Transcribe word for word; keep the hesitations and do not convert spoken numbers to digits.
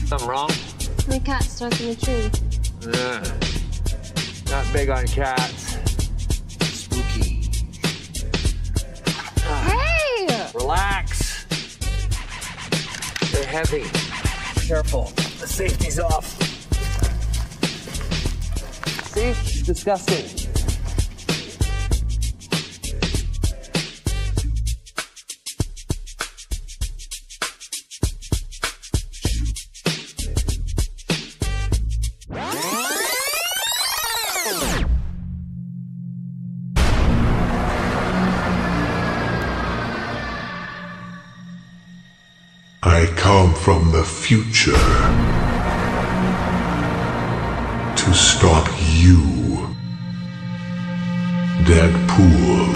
Something wrong? My cat's stuck in a tree. Uh, not big on cats. Spooky. Hey! Relax. They're heavy. Careful. The safety's off. See? It's disgusting. I come from the future to stop you, Deadpool.